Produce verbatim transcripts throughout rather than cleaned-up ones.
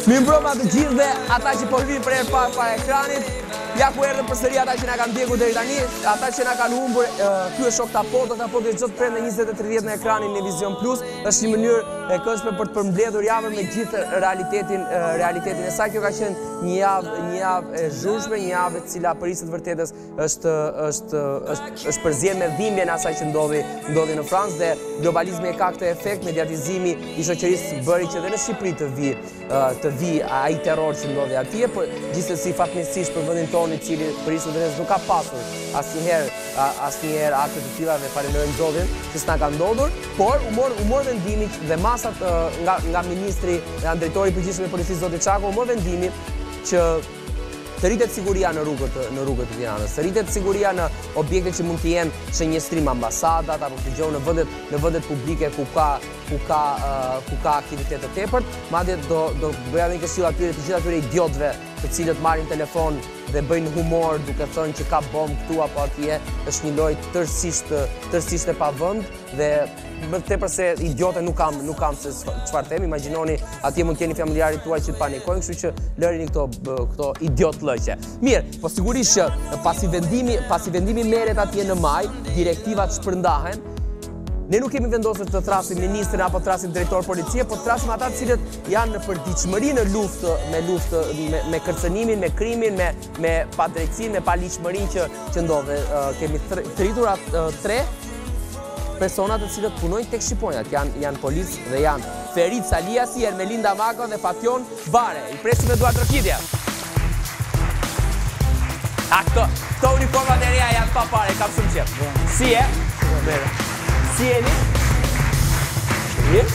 Mi mbroma të gjithë dhe ata që po vinë për herë parë para ekranit. Ja ku erdhën përsëri ata që na kanë ndjekur deri tani, ata që na kanë humbur. Ky është Shok Tapo, Shok Tapo që çdo të prende njëzet e tridhjetë në ekranin në Vision Plus. Është një mënyrë e këndshme për të përmbledhur javën me gjithë realitetin, realitetin e saj. Kjo ka qenë një javë, një javë e zhurshme, një javë e cila për të vërtetës është është është është përzierë me dhimbjen e asaj që ndodhi ndodhi në Francë dhe globalizmi e ka këtë efekt, mediatizimi i shoqërisë bëri që edhe në Shqipëri të vi të vi ai terror që ndodhi atje, por gjithsesi fatmirësisht për vendin tonë i cili për të vërtetës nuk ka pasur asnjëherë asnjëherë akte të tilla dhe falenderojmë Zotin që s'na ka ndodhur, por u mor u mor vendimi dhe masat nga nga ministri dhe drejtori i përgjithshëm i policisë Zoti Çako u mor vendimi që të rritet siguria në rrugët në rrugët e Tiranës, të rritet siguria në objekte që mund të jenë shënjestrim ambasadat apo të gjohen në vendet në vendet publike ku ka ku ka uh, ku ka aktivitet të tepërt, madje do do bëja një këshill atyre të gjithë atyre idiotëve të cilët marrin telefon dhe bëjnë humor duke thënë që ka bombë këtu apo atje, është një lojë tërësisht tërësisht e pavend dhe më tepër se idiotë nuk kam nuk kam se çfarë them. Imagjinoni atje mund të keni familjarët tuaj që panikojnë, kështu që lërini këto këto idiot lloqe. Mirë, po sigurisht që pasi vendimi pasi vendimi merret atje në maj, direktivat shpërndahen. Ne nuk kemi vendosur të thrasim ministrin apo të thrasim drejtor policie, po të thrasim ata të cilët janë në përditshmëri në luftë me luftë me, me kërcënimin, me krimin, me me padrejtësinë, me paligjshmërinë që që ndodhe. Uh, kemi thritur atë uh, tre persona të cilët punojnë tek shqiponjat, janë janë policë dhe janë Ferit Saliasi, Ermelinda Mako dhe Fation Bare. I presim me duar trokitje. A këto, këto uniformat e reja janë pa pare, kam shumë qef. Si e? Si jeni? Mirë?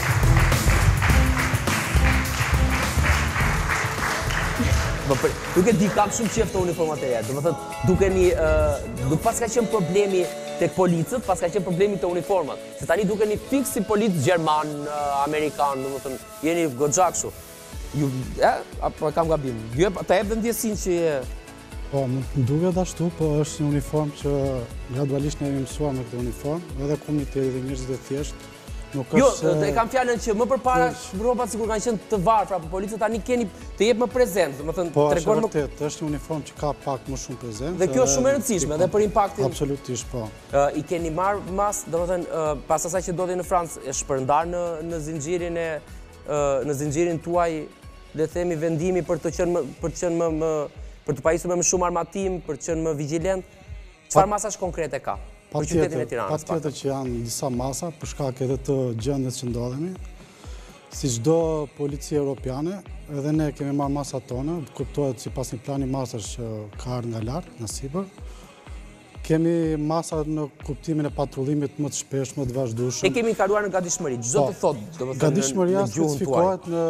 Duke di kam shumë qef të uniformat e reja. Do më thëtë, duke një, duke pas ka qenë problemi tek policët, pas ka qenë problemi të uniformat. Se tani duke një fix si policë gjerman, amerikan, do më thënë, jeni goxha kështu. Ju, e? Apo kam gabim. Ju e ta jep dhe ndjesin që je... Po, më duket ashtu, po është një uniform që gradualisht ne jemi mësuar me këtë uniform, edhe komuniteti dhe njerëzit e thjeshtë. Nuk është... Jo, e kam fjalën që më përpara rrobat sikur kanë qenë të varfra, po policët tani keni të jep më prezent, do të thënë po, tregon më... vërtet, është një uniform që ka pak më shumë prezent. Dhe kjo është shumë e rëndësishme edhe për impaktin. Absolutisht, po. Uh, I keni marrë mas, do të thënë, uh, pas asaj që ndodhi në Francë, e shpërndar në në zinxhirin e uh, në zinxhirin tuaj, le të themi vendimi për të qenë më për të qenë më, më për të pajisur me më shumë armatim, për të qenë më vigjilent. Çfarë masash konkrete ka për qytetin e Tiranës? Patjetër që janë disa masa për shkak edhe të gjendjes që ndodhemi. Si çdo polici europiane, edhe ne kemi marrë masat tona, kuptohet sipas një plani masash që ka ardhur nga lart, nga sipër. Kemi masat në kuptimin e patrullimit më të shpesh, më të vazhdueshëm. E kemi kaluar në gatishmëri, çdo të thotë, domethënë gatishmëria specifikohet në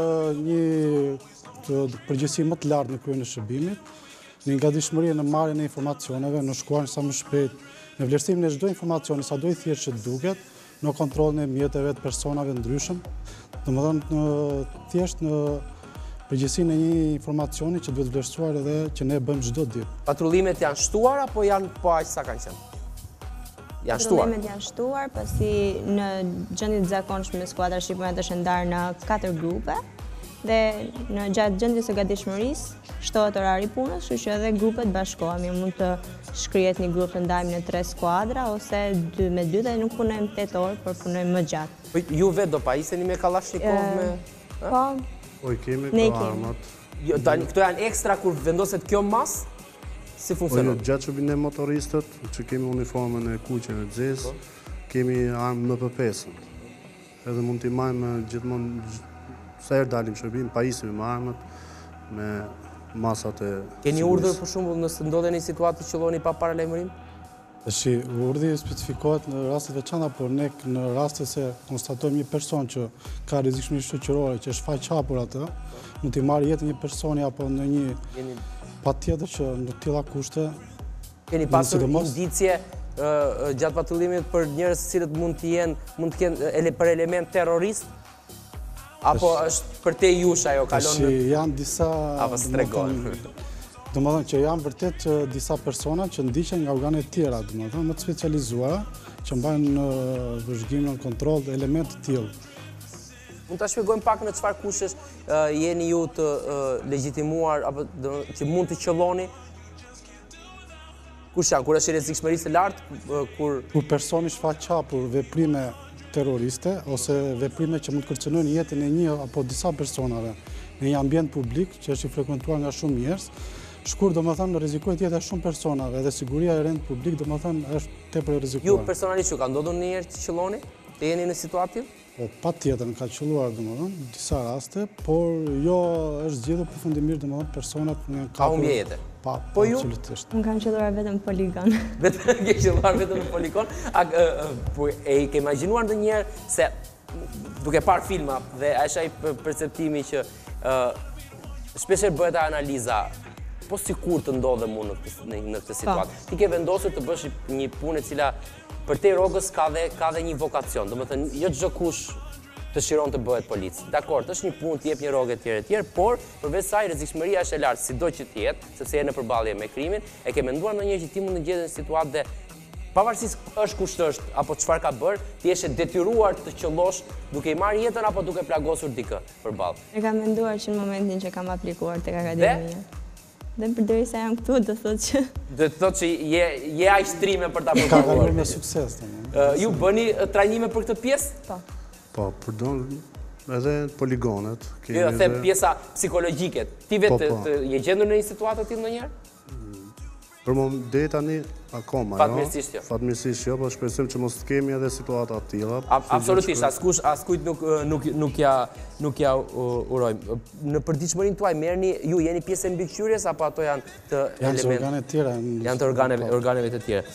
një përgjegjësi më të lartë në kryen e shërbimit, në gatishmëri në marrjen e informacioneve, në shkuarjen sa më shpejt, në vlerësimin e çdo informacioni, sado i thjeshtë që duket, në kontrollin e mjeteve të personave ndryshëm, domethënë në thjesht në përgjegjësinë e një informacioni që duhet vlerësuar edhe që ne bëjmë çdo ditë. Patrullimet janë shtuar apo janë po aq sa kanë qenë? Janë shtuar. Patrullimet janë shtuar, pasi në gjendje të zakonshme skuadra shqiptare është ndarë në katër grupe dhe në gjatë gjendjes së gatishmërisë shtohet orari i punës, kështu që edhe grupet bashkohemi, mund të shkrihet një grup të ndajmë në tre skuadra ose dy me dy dhe nuk punojmë tetë orë, por punojmë më gjatë. Po ju vetë do pajiseni me Kalashnikov me Po. Po i kemi këto armat. Jo, tani këto janë ekstra kur vendoset kjo mas? Si funksionon? Po gjatë që bine motoristët, që kemi uniformën e kuqe në xez, kemi armë M P pesën. Edhe mund t'i majmë gjithmonë sa herë dalim shërbim, pajisim me armët, me masat e... Keni urdhër për shembull nëse ndodhen një situatë të qëlloni pa paralajmërim? Tashi, urdhri specifikohet në raste të veçanta, por ne në raste se konstatojmë një person që ka rrezikshmëri shoqërore, që është faq hapur atë, mund t'i marrë jetën një personi apo në një Keni... patjetër që në të tilla kushte. Keni pasur indicje uh, gjatë patrullimit për njerëz të cilët mund të jenë, mund të kenë ele, për element terrorist? Apo është për te jush ajo kalon në... Tashi, janë disa... Apo stregon. Domethënë që janë vërtet disa persona që ndiqen nga organe të tjera, domethënë më të specializuara, që mbajnë në vëzhgim në kontroll dhe elementë të tillë. Mund ta shpjegojmë pak në çfarë kushesh uh, jeni ju të uh, legjitimuar apo do, që mund të qëlloni? Kush janë? Kur është rrezikshmërisë e lartë, uh, kur kur personi shfaq hapur veprime terroriste ose veprime që mund të kërcënojnë jetën e një apo disa personave në një ambient publik që është i frekuentuar nga shumë njerëz, shkur do më thënë rrezikojnë jetën e shumë personave dhe siguria e rendit publik do më thënë është tepër e rrezikuar. Ju personalisht ju ka ndodhur ndonjëherë të qëlloni? Të jeni në situatë tillë? Po, pa tjetër ka qëlluar dhe më dhënë, disa raste, por jo është zgjedhur përfundimisht dhe më dhënë personat në ka humbje jete. Pa, po ju? Absolutisht. Unë kam qëlluar vetëm në poligon. Vetëm ke qëlluar vetëm në poligon? A, uh, po, e ke imagjinuar ndonjëherë se duke parë filma dhe është ai perceptimi që uh, shpesher bëhet analiza, po sikur të ndodhem unë në këtë, në këtë situatë. Ti ke vendosur të bësh një punë e cila për te rogës ka dhe, ka dhe një vokacion, do më thënë, jo çdo kush të shiron të bëhet polic. Dakor, është një punë të jep një rogë tjerë e tjerë, por përveç saj rrezikshmëria është e lartë, sido që të jetë, sepse je në përballje me krimin, e ke menduar ndonjëherë që ti mund të gjetesh në situatë dhe pavarësisht është kush është apo çfarë ka bërë, ti je detyruar të qëllosh duke i marrë jetën apo duke plagosur dikë përballë. E kam menduar që në momentin që kam aplikuar tek akademia. Dhe përderisa jam këtu, do thotë që... Do të thotë që je, je aq shtrime për ta Ka përballuar. kaluar me sukses. Uh, ju bëni uh, trajnime për këtë pjesë? Po. Po, përdon edhe poligonet. Jo, them pjesa psikologjike. Ti vetë po, po. të je gjendur në një situatë të tillë ndonjëherë? Për më deri tani akoma, Fatmirësisht jo. Fatmirësisht jo, po shpresojmë që mos të kemi edhe situata të tilla. Absolutisht, askush askujt nuk nuk nuk ja nuk ja urojmë. Në përditshmërinë tuaj merrni, ju jeni pjesë e mbikëqyrjes apo ato janë të Janë të element organe të tjera. janë të organeve organeve të tjera.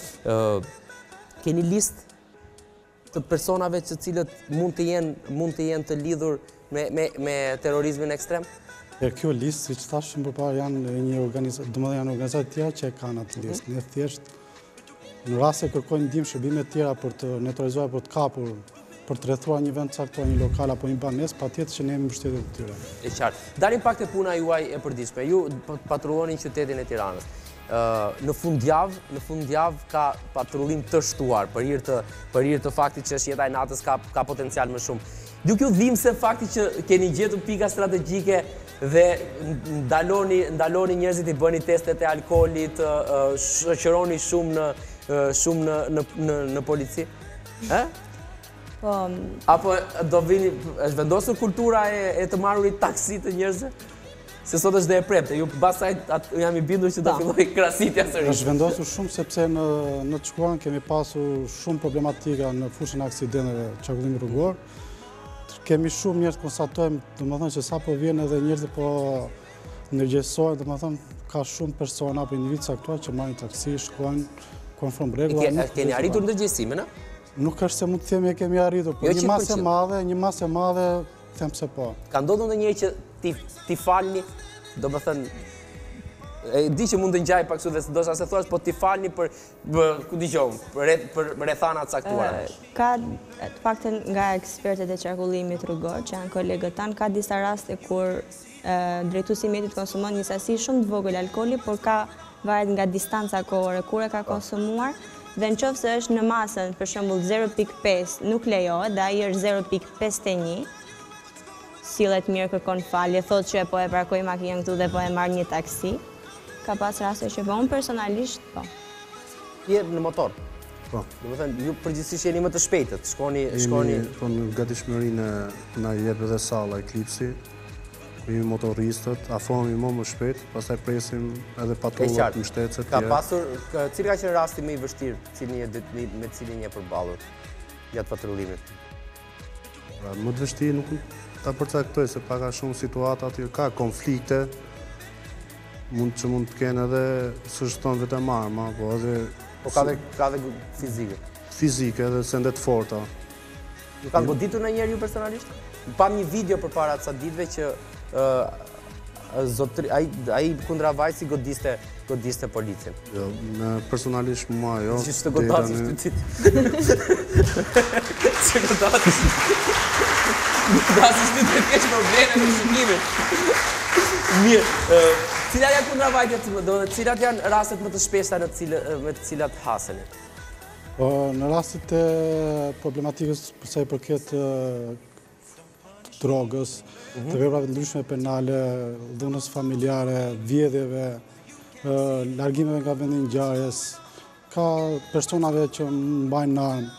Ë keni listë të personave që cilët mund të jenë mund të jenë të lidhur me me me terrorizmin ekstrem? E kjo listë, siç thashëm përpara, janë një organizatë, domethënë janë organizata të tjera që e kanë atë listë. Ne thjesht në rast se kërkojnë ndihmë shërbime të tjera për të neutralizuar, për të kapur, për të rrethuar një vend të caktuar, një lokal apo një banesë, patjetër që ne jemi mbështetje të tyre. E qartë. Dalim pak te puna juaj e përditshme. Ju patrullonin qytetin e Tiranës. Uh, në fundjavë, në fundjavë ka patrullim të shtuar për hir të për hir të faktit që është jeta e natës ka ka potencial më shumë. Ju kjo dhimbse fakti që keni gjetur pika strategjike dhe ndaloni ndaloni njerëzit i bëni testet e alkoolit, uh, shoqëroni shumë në uh, shumë në në në, në polici. Ë? Po, Apo do vini, është vendosur kultura e, e të marrurit taksi të njerëzve? Se sot është dhe e prepte, ju pasaj jam i bindur që do filloj krasitja sërish. Është vendosur shumë sepse në në të shkuan kemi pasur shumë problematika në fushën e aksidenteve çarkullimit rrugor. Kemi shumë njerëz konstatojmë, domethënë që sapo vjen edhe njerëz po ndërgjegjësohen, domethënë ka shumë persona apo individ caktuar që marrin taksi, shkojnë konform rregullave. Ke, keni arritur ndërgjegjësimin, a? Nuk është se mund të themi e kemi arritur, por Jo një qindë masë e përqind. madhe, një masë e madhe them se po. Ka ndodhur ndonjëherë që ti ti falni, domethënë e di që mund të ngjaj pak kështu dhe ndoshta se thuash, po ti falni për, për ku dëgjoj, për rreth për rrethana të caktuara. ka të paktën nga ekspertët e qarkullimit rrugor, që janë kolegët tanë, ka disa raste kur drejtuesi i mjetit konsumon një sasi shumë të vogël alkooli, por ka varet nga distanca kohore kur e ka konsumuar, dhe në qoftë se është në masën, për shembull zero pikë pesë nuk lejohet, dhe ai është zero pikë pesëdhjetë e një, sillet mirë, kërkon falje, thotë që po e parkoj makinën këtu dhe po e marr një taksi. Ka pas raste që po unë personalisht po. Je në motor. Po. Domethënë ju përgjithsisht jeni më të shpejtët, shkoni shkoni Jemi, po në gatishmërinë na jep edhe salla Eclipse. Jemi motoristët, afrohemi më më shpejt, pastaj presim edhe patrullat mbështetëse të Ka tjera. pasur, ka- cili ka qenë rasti më i vështirë, cilin je det- me cilin je përballur gjatë patrullimit? Pra, më të vështirë nuk ta përcaktoj se paka shumë situata aty ka konflikte, mund që mund të kenë edhe s'është vetëm arma, po edhe Po ka dhe ka dhe fizike. fizike edhe sende të forta. Ju kanë goditur ndonjëherë ju personalisht? Pam një video përpara ca ditëve që ë zotri ai ai kundra vajzës godiste godiste policin. Jo, në personalisht mua jo. Që të deri godasi tani- ty. Që godasi. Godasi ty të kesh probleme me shikimin. Mirë, ë, cilat janë kundra vajzës, do të cilat janë rastet më të shpeshta në të cilët me të cilat haseni? Po në rastet e problematikës për sa i përket drogës, të veprave të ndryshme penale, dhunës familjare, vjedhjeve, largimeve nga vendi ngjarjes, ka personave që mbajnë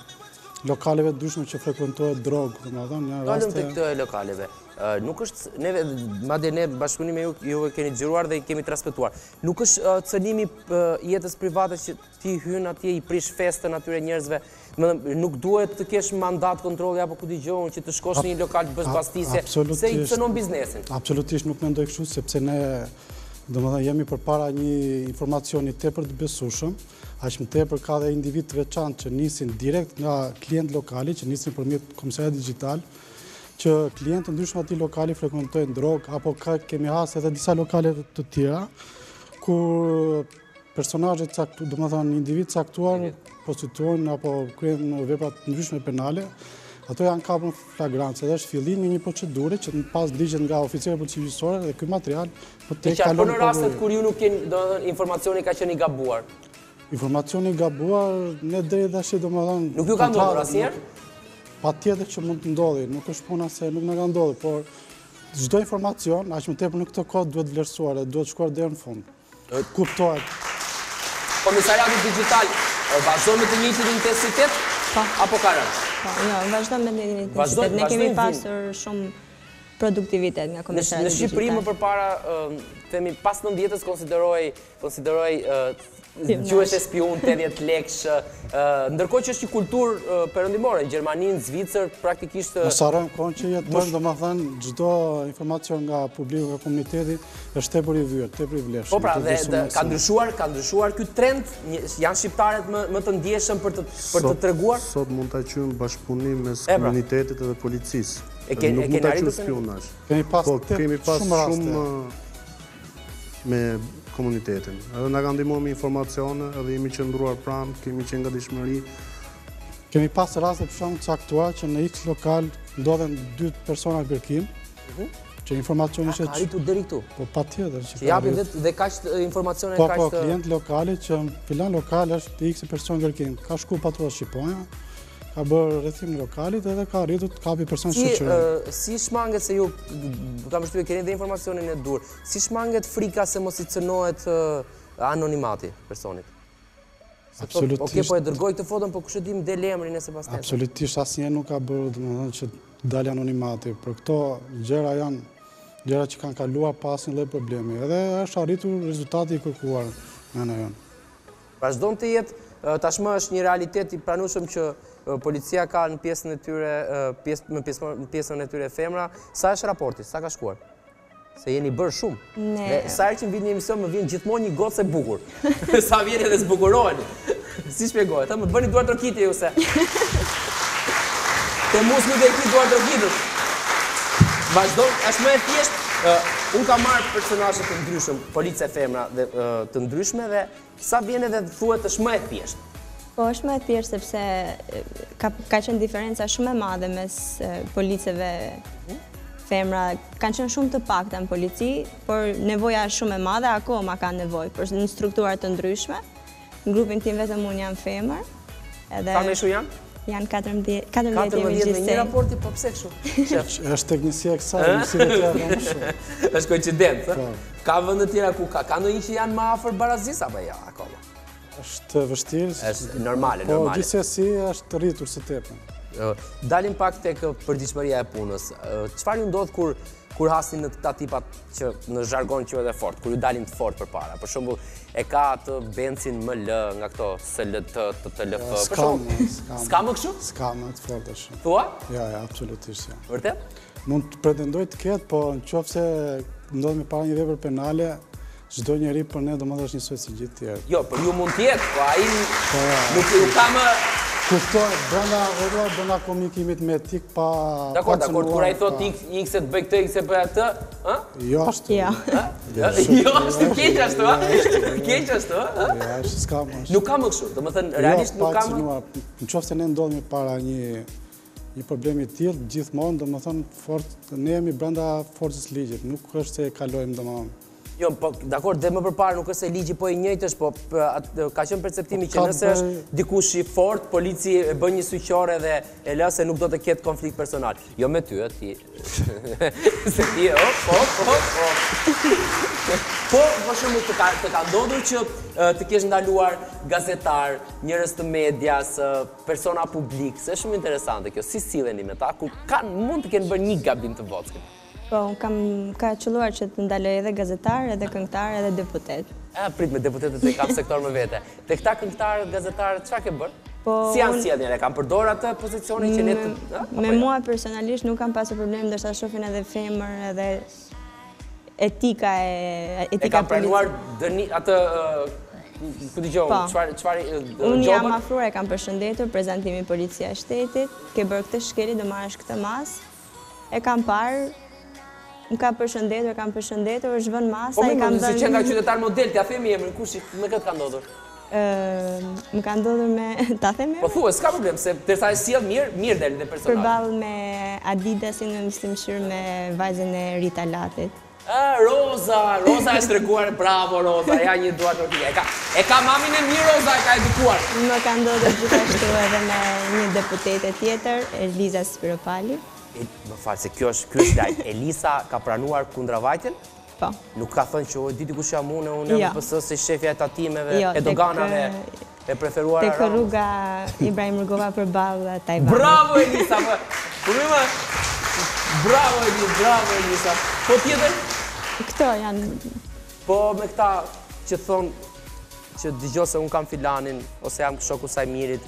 në lokaleve të ndryshme që frekuentohet drogë, domethënë, Kalëm të këto lokaleve. Nuk është, neve, madje ne bashkëpunimi me ju, ju e keni xhiruar dhe i kemi transmetuar. Nuk është cënimi jetës private që ti hyn atje i prish festën atyre njerëzve. Nuk duhet të kesh mandat kontrolli apo ku dëgjon që të shkosh në një lokal të bësh bastisje, se i cënon biznesin. Absolutisht nuk mendoj kështu, sepse ne domethënë jemi përpara një informacioni tepër të besueshëm, aq më tepër ka dhe individ të veçantë që nisin direkt nga klient lokali, që nisin përmjet komisariat digital, që klientë ndryshme ati lokali frekuentojnë drogë, apo ka, kemi hasë edhe disa lokale të tjera, ku personazhe caktuar, domethënë individ caktuar prostituojnë apo kryejnë vepra të ndryshme penale, ato janë kapur flagrancë, dhe është fillimi i një procedure që në pas ligjet nga oficerët e policisë gjyqësore dhe ky material po tek kalon. Por në rastet kur ju nuk keni, domethënë informacioni ka qenë i gabuar. Informacioni i gabuar, ne deri tash domethënë nuk ju ka ndodhur asnjëherë? Patjetër që mund të ndodhi, nuk është puna se nuk na ka ndodhur, por çdo informacion, aq më tepër në këtë kohë duhet vlerësuar dhe duhet shkuar deri në fund. Kuptohet. Komisariati digital vazhdon me të njëjtin intensitet apo ka rënë? Po, jo, vazhdon me të njëjtin intensitet. Ne kemi pasur shumë produktivitet nga komisariati digital. Në Shqipëri më përpara, themi pas nëntëdhjetës konsideroi konsideroi quhesh e spiun, tetëdhjetë lekësh, ndërkohë që është një kulturë perëndimore, në Gjermani, në Zvicër, praktikisht... Mos harrojmë kohën që jetojmë, domethënë çdo informacion nga publiku, nga komuniteti, është tepër i vyer, tepër i vlefshëm. Po pra, dhe ka ndryshuar, ka ndryshuar ky trend, janë shqiptarët më të ndjeshëm për të për të treguar? Sot mund ta quajmë bashkëpunim mes komunitetit dhe policisë. E keni mund ta quajmë spionazh. Kemi pas kemi pas shumë me komunitetin. Edhe na kanë ndihmuar me informacione, edhe jemi qëndruar pranë, kemi qenë gatishmëri. Kemi pas raste për shembull caktuar që në X lokal ndodhen dy persona kërkim, që informacioni është ka arritur deri këtu. Po patjetër që. Që japin dhe kaq informacione kaq. Po po, klient lokali që filan lokal është X person kërkim, ka shku patrulla Shqiponia, ka bërë rrethim në lokalit edhe ka arritur të kapi person shoqëror. Si shmanget se ju, kam përshtypjen keni dhe informacionin e dur, si shmanget frika se mos i cënohet anonimati personit? Absolutisht. Okej, po e dërgoj këtë foton, po kush e di më del emrin e së pas tjetër. Absolutisht asnjë nuk ka bërë, domethënë që dalë anonimati. Për këto gjëra janë gjëra që kanë kaluar pa asnjë lloj problemi. Edhe është arritur rezultati i kërkuar nga ana jonë. Vazhdon të jetë, tashmë është një realitet i pranueshëm që policia ka në pjesën e tyre, në pjesën e tyre femra. Sa është raporti? Sa ka shkuar? Se jeni bërë shumë. Dhe sa herë që më vjen një emision, më vjen gjithmonë një gocë e bukur. Sa vjen edhe zbukuroheni. Si shpjegohet? Më bëni duar trokitje ju se. Te mus nuk e ki duar trokitës. Vazhdon, është më e thjeshtë. Unë kam marrë personazhe të ndryshëm, policia femra të ndryshme dhe sa vjen edhe thuhet është më e thjeshtë. Po, është më e thjeshtë sepse ka qenë diferenca shumë e madhe mes policëve femra. Kanë qenë shumë të pakta në polici, por nevoja është shumë e madhe, akoma ka nevojë për në struktura të ndryshme. Në grupin tim vetëm unë jam femër. Sa meshu janë? Janë katërmbëdhjetë jemi gjithsej. Një raporti, po pse kështu? Është teknicia e kësaj, si të tjera më shumë. Është koincidencë, ka vende të tjera ku ka ndonjë që janë më afër barazisë apo jo akoma? Është vështirë. Është normale, po, normale. Po gjithsesi është rritur së tepër. Dalim pak tek përditshmëria e punës. Çfarë ju ndodh kur kur hasin në këta tipat që në zhargon quhet e fort, kur ju dalin të fort përpara? Për shembull, e ka atë bencin M L nga këto S L T, T L F. Për shembull, s'ka më kështu? S'ka më të fortë shumë. Thua? Ja, ja, absolutisht ja. Vërtet? Mund të pretendoj të ketë, po nëse ndodh me para një vepër penale, çdo njeri për ne domosdoshmë është njësoj si gjithë tjerë. Jo, për ju mund të jetë, po ai nuk ju ka më kuptohet brenda rregullave brenda komunikimit me etik pa. Dakor, dakor, kur ai thotë X e të bëj këtë, X e bëj atë, ë? Jo ashtu. Jo. Jo, është keq ashtu, ë? Keq ashtu, ë? Ja, s'ka më. Nuk ka më kështu, domethënë realisht nuk ka më. Nëse ne ndodhemi para një një problemi të tillë, gjithmonë domethënë fort ne jemi brenda forcës ligjit, nuk është se e kalojmë domethënë Jo, po, dakor, dhe më përpara nuk është se ligji po i njëjtë është, po ka qenë perceptimi që nëse është dikush i fort, polici e bën një syqore dhe e lë se nuk do të ketë konflikt personal. Jo me ty, ti. Se ti, op, op, op, op. Po, për shembull, të ka të ka ndodhur që të kesh ndaluar gazetar, njerëz të medias, persona publik, se është shumë interesante kjo. Si silleni me ta, ku kanë mund të kenë bërë një gabim të vogël. Po, unë kam ka qëlluar që të ndaloj edhe gazetar, edhe këngëtar, edhe deputet. E, prit me deputetet e kam sektor më vete. Te këta këngëtarët, gazetarët, çfarë ke bërë? Po, si janë sjelljen? E kanë përdorur atë pozicionin që ne të... Me mua personalisht nuk kam pasur problem, ndërsa shohin edhe femër, edhe etika e etika e kanë pranuar dëni atë ku dëgjoj, çfarë çfarë unë jam afruar, e kam përshëndetur prezantimi policia e shtetit, ke bërë këtë shkeli, do marrësh këtë mas. E kam parë, më ka përshëndetur, e kam përshëndetur, është vënë masa, po, e kam dhënë... Po, si qendra qytetar model, t'ja themi emrin, kush me këtë ka ndodhur? Më ka ndodhur me... Ta them emrin? Po, thua, s'ka problem, se tërsa e sjell mirë, mirë del dhe personal. Përballë me Adidasin, me mistimshir me vajzën e Rita Latit. Ah, Roza, Roza e treguar, bravo Roza, ja një dua tortilla. E ka, e ka mamin e mirë Roza, e ka edukuar. Më ka ndodhur gjithashtu edhe me një deputete tjetër, Eliza Spiropali. Më falë, se kjo është ky është lajm. Elisa ka pranuar kundravajtjen? Po. Nuk ka thënë që o diti kush jam unë, unë jam P S si shefja e tatimeve, e doganave, e preferuar tek rruga Ibrahim Rugova përballë Tajvanit. Bravo Elisa! Problema Bravo Elisa, bravo Elisa. Po tjetër? Këto janë. Po me këta që thonë që dëgjoj se unë kam filanin ose jam shoku Sajmirit.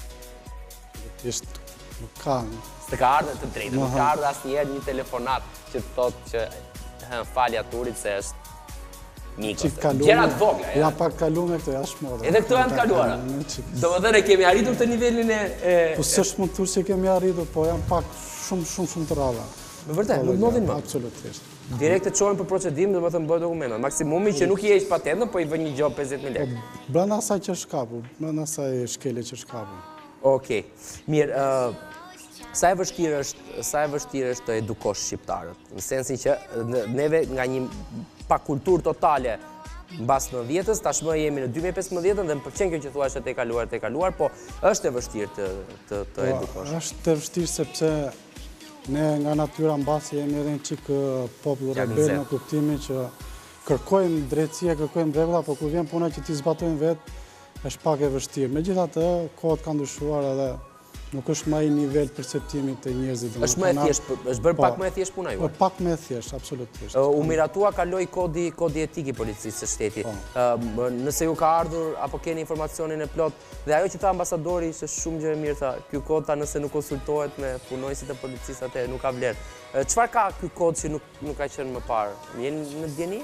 Është nuk ka. S'të ka ardhur të drejtë, nuk ka ardhur asnjëherë një telefonat që të thotë që falja turit se është mikos. Gjëra të vogla. Ja pak kaluar këto jashtë. Edhe këto janë të kaluara. Domethënë kemi arritur të nivelin e po s'është mund të thush se kemi arritur, po janë pak shumë shumë shumë të rralla. Me vërtet, nuk ndodhin më. Absolutisht. Direkt të çohen për procedim, domethënë bëhet dokumentat. Maksimumi që nuk i heq patentën, po i vën një gjop pesëdhjetë mijë lekë. Brenda asaj që është kapur, brenda asaj shkele që është kapur. Okej. Mirë, sa e vështirë është, sa e vështirë është të edukosh shqiptarët, në sensin që neve nga një pakulturë totale mbas nëntëdhjetës, tashmë jemi në dy mijë e pesëmbëdhjetën dhe më pëlqen kjo që thua është e kaluar, e kaluar, po është e vështirë të të të edukosh. Është e vështirë sepse ne nga natyra mbasi jemi edhe një çik popull rebel në kuptimin që kërkojmë drejtësi, kërkojmë rregulla, por kur vjen puna që ti zbatojmë vetë, është pak e vështirë. Megjithatë, kohët kanë ndryshuar edhe nuk është më ai nivel perceptimi të njerëzit. Është më e thjeshtë, është bërë pak më e thjeshtë puna juaj. Pak më e thjeshtë, absolutisht. U miratua kaloi kodi kodi etik i policisë së shtetit. Nëse ju ka ardhur apo keni informacionin e plot, dhe ajo që tha ambasadori ishte shumë gjë e mirë, tha, ky kod ta nëse nuk konsultohet me punonjësit e policisë atë nuk ka vlerë. Çfarë ka ky kod që nuk nuk ka qenë më parë? Jeni në dieni?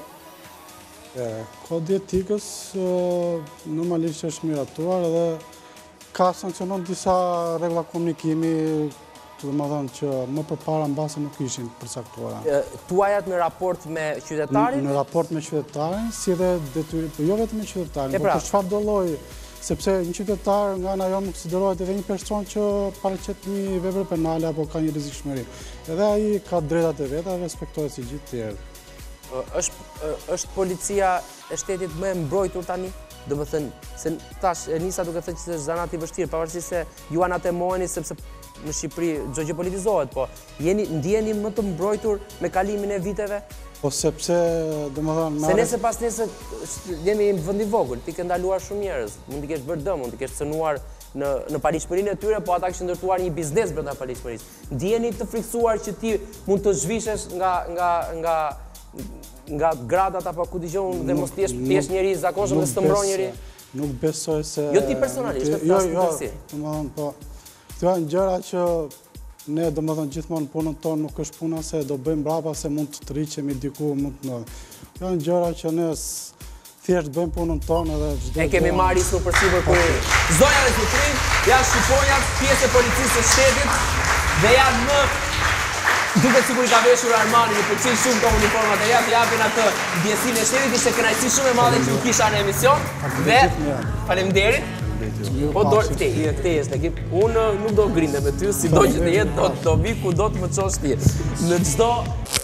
Kodi etikës normalisht është miratuar edhe ka sankcionon disa rregulla komunikimi, domethënë që më përpara mbase nuk ishin përcaktuara. Tuajat në raport me qytetarin? Në raport me qytetarin, si edhe detyrim, po jo vetëm me qytetarin, por për çfarë do lloj, sepse një qytetar nga ana jonë konsiderohet edhe një person që paraqet një vepër penale apo ka një rrezikshmëri. Edhe ai ka drejtat e veta, respektohet si gjithë tjerë. Është është policia e shtetit më e mbrojtur tani? Do më thënë, se tash e nisa duke thënë që është zanat i vështirë, pavarësisht se ju anë atë moheni sepse në Shqipëri çdo gjë politizohet, po jeni ndjeni më të mbrojtur me kalimin e viteve? Po sepse, domethënë, se nese pas nese jemi në vend i vogël, ti ke ndaluar shumë njerëz, mund të kesh bërë dëm, mund të kesh cënuar në në paligjshmërinë e tyre, po ata kishin ndërtuar një biznes brenda paligjshmërisë. Ndjeni të friksuar që ti mund të zhvishesh nga nga nga nga gradat apo ku dëgjon dhe mos t'jesh thjesht njeri i zakonshëm dhe s'të mbron njeri. Nuk besoj se jo ti personalisht, të flas në tërësi. Domethënë po këto janë gjëra që ne domethënë gjithmonë punën tonë nuk është puna se do bëjmë brapa se mund të rriqemi diku, mund të ndodhë. Këto janë gjëra që ne thjesht bëjmë punën tonë edhe çdo. E kemi marrë isur përsipër kur zonja e Zotrin, janë shqiponjat, pjesë e policisë së shtetit dhe janë më duket sikur i ka veshur Armani, më pëlqejnë shumë këto uniformat e ja, të japin atë ndjesinë e shtetit, ishte kënaqësi shumë e madhe që u kisha në emision. Dhe faleminderit. Po do ti, ti je në ekip. Unë nuk do grinde me ty, si do që të jetë, do të vi ku do të më çosh ti. Në çdo